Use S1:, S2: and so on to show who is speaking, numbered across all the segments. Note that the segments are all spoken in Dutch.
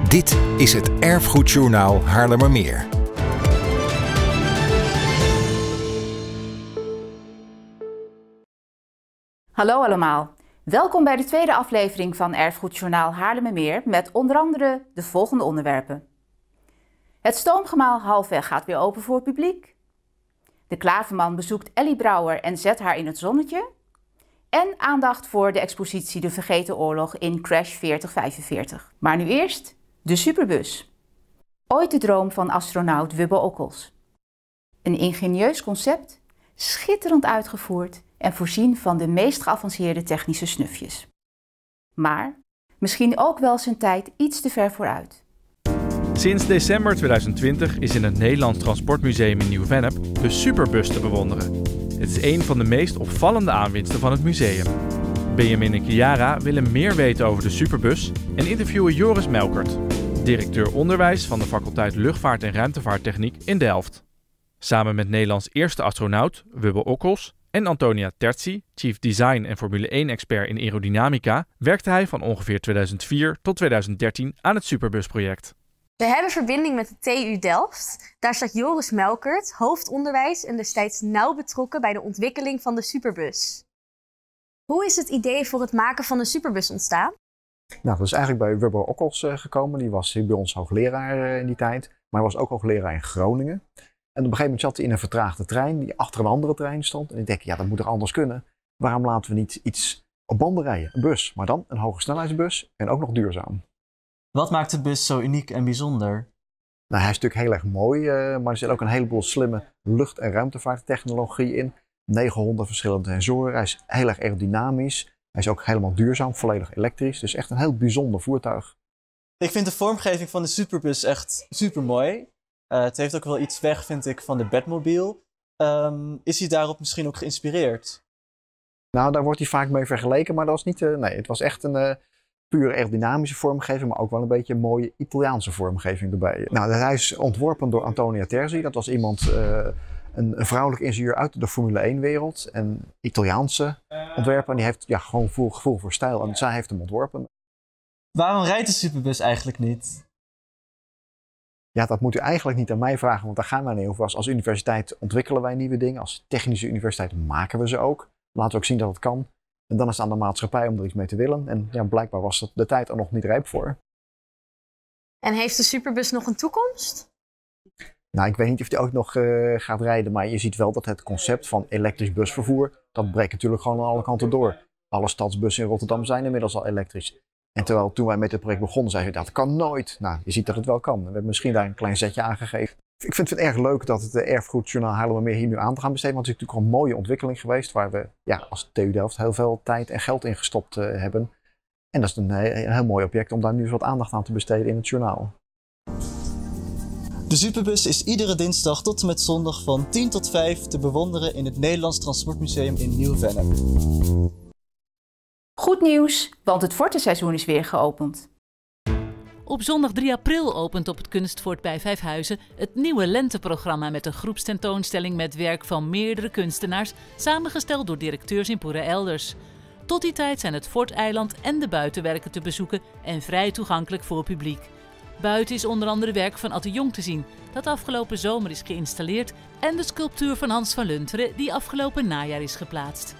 S1: Dit is het Erfgoedjournaal Haarlemmermeer.
S2: Hallo allemaal, welkom bij de tweede aflevering van Erfgoedjournaal Haarlemmermeer met onder andere de volgende onderwerpen. Het stoomgemaal Halfweg gaat weer open voor het publiek. De Klaverman bezoekt Ellie Brouwer en zet haar in het zonnetje. En aandacht voor de expositie De Vergeten Oorlog in Crash 4045. Maar nu eerst de Superbus. Ooit de droom van astronaut Wubbe Ockels. Een ingenieus concept, schitterend uitgevoerd en voorzien van de meest geavanceerde technische snufjes. Maar misschien ook wel zijn tijd iets te ver vooruit.
S3: Sinds december 2020 is in het Nederlands Transportmuseum in Nieuw-Vennep de Superbus te bewonderen. Het is een van de meest opvallende aanwinsten van het museum. Benjamin en Chiara willen meer weten over de Superbus en interviewen Joris Melkert, directeur onderwijs van de faculteit Luchtvaart en Ruimtevaarttechniek in Delft. Samen met Nederlands eerste astronaut Wubbe Ockels en Antonia Terzi, Chief Design en Formule 1-expert in aerodynamica, werkte hij van ongeveer 2004 tot 2013 aan het Superbus-project.
S4: We hebben verbinding met de TU Delft. Daar staat Joris Melkert, hoofdonderwijs en destijds nauw betrokken bij de ontwikkeling van de Superbus. Hoe is het idee voor het maken van de Superbus ontstaan?
S5: Nou, dat is eigenlijk bij Wubbe Ockels gekomen. Die was bij ons hoogleraar in die tijd, maar hij was ook hoogleraar in Groningen. En op een gegeven moment zat hij in een vertraagde trein die achter een andere trein stond. En ik dacht, ja, dat moet toch anders kunnen? Waarom laten we niet iets op banden rijden? Een bus, maar dan een hoge snelheidsbus en ook nog duurzaam.
S6: Wat maakt de bus zo uniek en bijzonder?
S5: Nou, hij is natuurlijk heel erg mooi, maar er zit ook een heleboel slimme lucht- en ruimtevaarttechnologie in. 900 verschillende sensoren. Hij is heel erg aerodynamisch. Hij is ook helemaal duurzaam, volledig elektrisch. Dus echt een heel bijzonder voertuig.
S6: Ik vind de vormgeving van de Superbus echt super mooi. Het heeft ook wel iets weg, vind ik, van de Batmobile. Is hij daarop misschien ook geïnspireerd?
S5: Nou, daar wordt hij vaak mee vergeleken, maar dat was niet... nee, het was echt een puur aerodynamische vormgeving, maar ook wel een beetje een mooie Italiaanse vormgeving erbij. Nou, hij is ontworpen door Antonia Terzi. Dat was iemand, een vrouwelijk ingenieur uit de Formule 1-wereld. Een Italiaanse ontwerper. En die heeft gewoon gevoel voor stijl. En zij heeft hem ontworpen.
S6: Waarom rijdt de Superbus eigenlijk niet?
S5: Ja, dat moet u eigenlijk niet aan mij vragen, want daar gaan wij niet over. Als universiteit ontwikkelen wij nieuwe dingen. Als technische universiteit maken we ze ook. Laten we ook zien dat het kan. En dan is het aan de maatschappij om er iets mee te willen. En ja, blijkbaar was de tijd er nog niet rijp voor.
S4: En heeft de Superbus nog een toekomst?
S5: Nou, ik weet niet of die ook nog gaat rijden, maar je ziet wel dat het concept van elektrisch busvervoer, dat breekt natuurlijk gewoon aan alle kanten door. Alle stadsbussen in Rotterdam zijn inmiddels al elektrisch. En terwijl toen wij met het project begonnen, zeiden we dat kan nooit. Nou, je ziet dat het wel kan. We hebben misschien daar een klein zetje aan gegeven. Ik vind het erg leuk dat het Erfgoedjournaal Haarlemmermeer hier nu aan te gaan besteden. Want het is natuurlijk een mooie ontwikkeling geweest waar we als TU Delft heel veel tijd en geld in gestopt hebben. En dat is een heel mooi object om daar nu eens wat aandacht aan te besteden in het journaal.
S6: De Superbus is iedere dinsdag tot en met zondag van 10 tot 5 te bewonderen in het Nederlands Transportmuseum in Nieuw-Vennep.
S2: Goed nieuws, want het fortenseizoen is weer geopend.
S7: Op zondag 3 april opent op het Kunstfort bij Vijfhuizen het nieuwe lenteprogramma met een groepstentoonstelling met werk van meerdere kunstenaars, samengesteld door directeurs in Poere Elders. Tot die tijd zijn het Forteiland en de buitenwerken te bezoeken en vrij toegankelijk voor publiek. Buiten is onder andere werk van Atte Jong te zien, dat afgelopen zomer is geïnstalleerd, en de sculptuur van Hans van Lunteren die afgelopen najaar is geplaatst.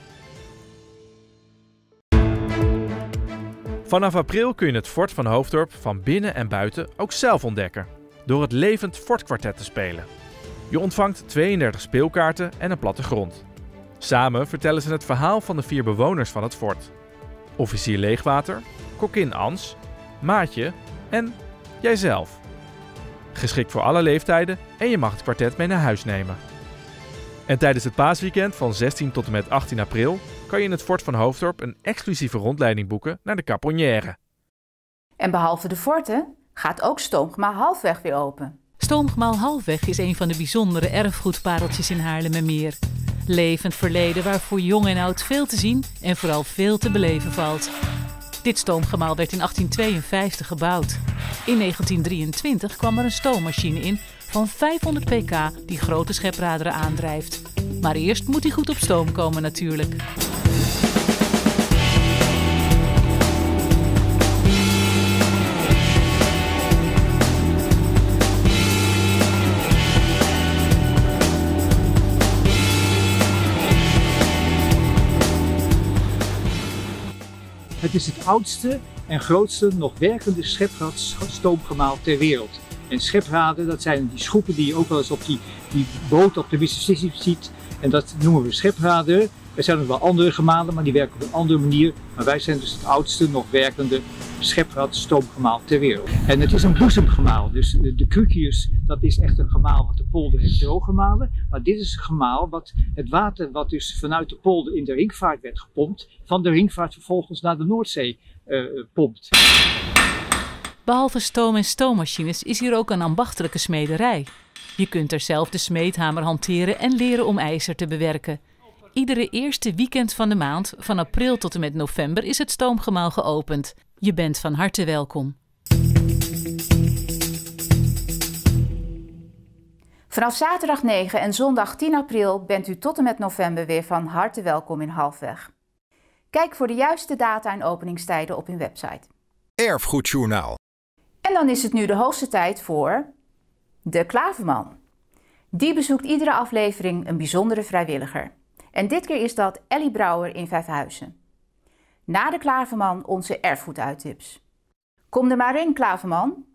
S3: Vanaf april kun je het fort van Hoofddorp van binnen en buiten ook zelf ontdekken, door het levend Fortkwartet te spelen. Je ontvangt 32 speelkaarten en een plattegrond. Samen vertellen ze het verhaal van de 4 bewoners van het fort. Officier Leegwater, kokkin Ans, Maatje en jijzelf. Geschikt voor alle leeftijden en je mag het kwartet mee naar huis nemen. En tijdens het paasweekend van 16 tot en met 18 april kan je in het fort van Hoofddorp een exclusieve rondleiding boeken naar de Caponière.
S2: En behalve de forten gaat ook Stoomgemaal Halfweg weer open.
S7: Stoomgemaal Halfweg is een van de bijzondere erfgoedpareltjes in Haarlemmermeer. Levend verleden waar voor jong en oud veel te zien en vooral veel te beleven valt. Dit stoomgemaal werd in 1852 gebouwd. In 1923 kwam er een stoommachine in van 500 pk die grote schepraderen aandrijft. Maar eerst moet hij goed op stoom komen natuurlijk.
S8: Het is het oudste en grootste nog werkende schepradstoomgemaal ter wereld. En schepraden, dat zijn die schroeven die je ook wel eens op die boot op de Mississippi ziet. En dat noemen we schepraden. Er zijn nog wel andere gemalen, maar die werken op een andere manier. Maar wij zijn dus het oudste nog werkende schepradstoomgemaal ter wereld. En het is een boezemgemaal, dus de Crucius, dat is echt een gemaal wat de polder heeft drooggemalen. Maar dit is een gemaal wat het water wat dus vanuit de polder in de Ringvaart werd gepompt, van de Ringvaart vervolgens naar de Noordzee pompt.
S7: Behalve stoom en stoommachines is hier ook een ambachtelijke smederij. Je kunt er zelf de smeedhamer hanteren en leren om ijzer te bewerken. Iedere eerste weekend van de maand, van april tot en met november, is het stoomgemaal geopend. Je bent van harte welkom.
S2: Vanaf zaterdag 9 en zondag 10 april bent u tot en met november weer van harte welkom in Halfweg. Kijk voor de juiste data en openingstijden op hun website.
S1: Erfgoedjournaal.
S2: En dan is het nu de hoogste tijd voor de Klaverman. Die bezoekt iedere aflevering een bijzondere vrijwilliger. En dit keer is dat Ellie Brouwer in Vijfhuizen. Na de Klaverman onze erfgoeduittips. Kom er maar in, Klaverman.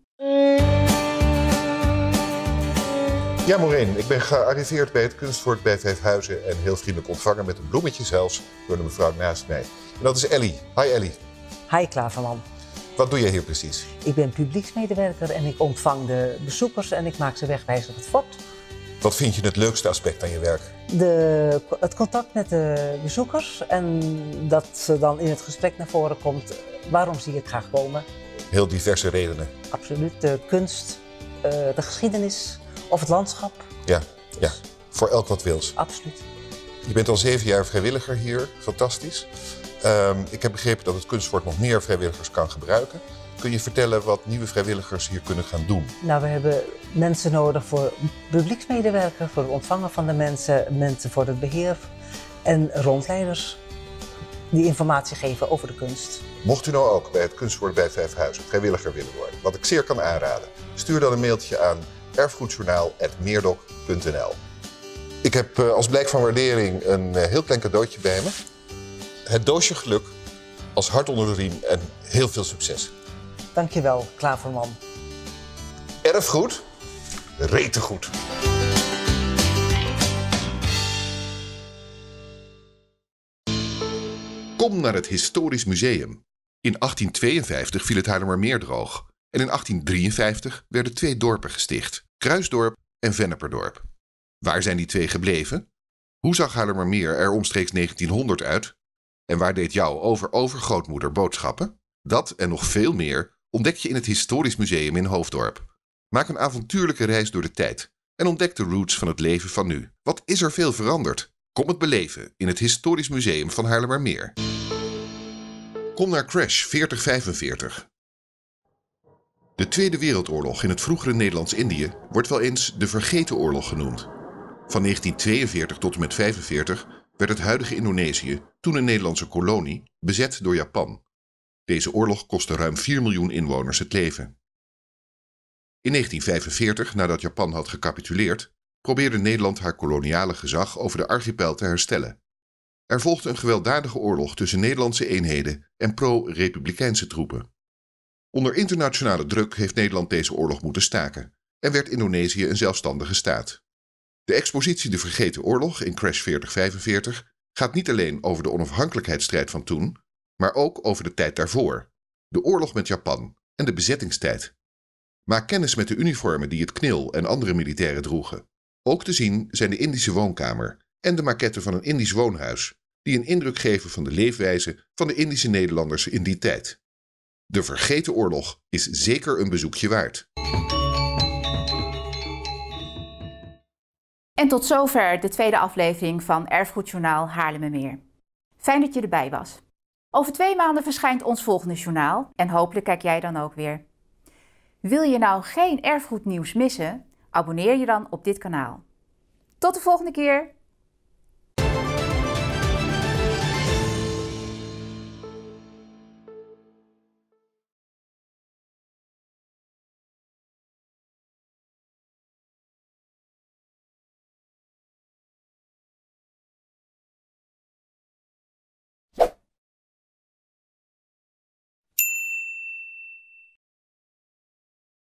S9: Ja, Maureen, ik ben gearriveerd bij het Kunstfort bij Vijfhuizen en heel vriendelijk ontvangen met een bloemetje zelfs door de mevrouw naast mij. En dat is Ellie. Hi Ellie.
S10: Hi Klaverman.
S9: Wat doe jij hier precies?
S10: Ik ben publieksmedewerker en ik ontvang de bezoekers en ik maak ze wegwijzen op het fort.
S9: Wat vind je het leukste aspect aan je werk?
S10: Het contact met de bezoekers en dat ze dan in het gesprek naar voren komt. Waarom zie je het graag komen?
S9: Heel diverse redenen.
S10: Absoluut. De kunst, de geschiedenis of het landschap.
S9: Ja, voor elk wat wils.
S10: Absoluut.
S9: Je bent al 7 jaar vrijwilliger hier. Fantastisch. Ik heb begrepen dat het Kunstfort nog meer vrijwilligers kan gebruiken. Kun je vertellen wat nieuwe vrijwilligers hier kunnen gaan doen?
S10: Nou, we hebben mensen nodig voor publieksmedewerker, voor het ontvangen van de mensen, mensen voor het beheer en rondleiders die informatie geven over de kunst.
S9: Mocht u nou ook bij het Kunstfort bij Vijfhuizen vrijwilliger willen worden, wat ik zeer kan aanraden, stuur dan een mailtje aan erfgoedjournaal@meerdok.nl. Ik heb als blijk van waardering een heel klein cadeautje bij me. Het doosje geluk, als hart onder de riem en heel veel succes.
S10: Dankjewel, Klaverman.
S9: Erfgoed, retegoed. Kom naar het Historisch Museum. In 1852 viel het Haarlemmermeer droog. En in 1853 werden 2 dorpen gesticht. Kruisdorp en Venneperdorp. Waar zijn die 2 gebleven? Hoe zag Haarlemmermeer er omstreeks 1900 uit? En waar deed jouw overgrootmoeder boodschappen? Dat en nog veel meer ontdek je in het Historisch Museum in Hoofddorp. Maak een avontuurlijke reis door de tijd en ontdek de roots van het leven van nu. Wat is er veel veranderd? Kom het beleven in het Historisch Museum van Haarlemmermeer. Kom naar Crash 4045. De Tweede Wereldoorlog in het vroegere Nederlands-Indië wordt wel eens de Vergeten Oorlog genoemd. Van 1942 tot en met 1945 werd het huidige Indonesië, toen een Nederlandse kolonie, bezet door Japan. Deze oorlog kostte ruim 4 miljoen inwoners het leven. In 1945, nadat Japan had gecapituleerd, probeerde Nederland haar koloniale gezag over de archipel te herstellen. Er volgde een gewelddadige oorlog tussen Nederlandse eenheden en pro-republikeinse troepen. Onder internationale druk heeft Nederland deze oorlog moeten staken en werd Indonesië een zelfstandige staat. De expositie De Vergeten Oorlog in Crash 4045 gaat niet alleen over de onafhankelijkheidsstrijd van toen, maar ook over de tijd daarvoor, de oorlog met Japan en de bezettingstijd. Maak kennis met de uniformen die het KNIL en andere militairen droegen. Ook te zien zijn de Indische woonkamer en de maquette van een Indisch woonhuis, die een indruk geven van de leefwijze van de Indische Nederlanders in die tijd. De Vergeten Oorlog is zeker een bezoekje waard.
S2: En tot zover de tweede aflevering van Erfgoedjournaal Haarlemmermeer. Fijn dat je erbij was. Over 2 maanden verschijnt ons volgende journaal en hopelijk kijk jij dan ook weer. Wil je nou geen erfgoednieuws missen? Abonneer je dan op dit kanaal. Tot de volgende keer!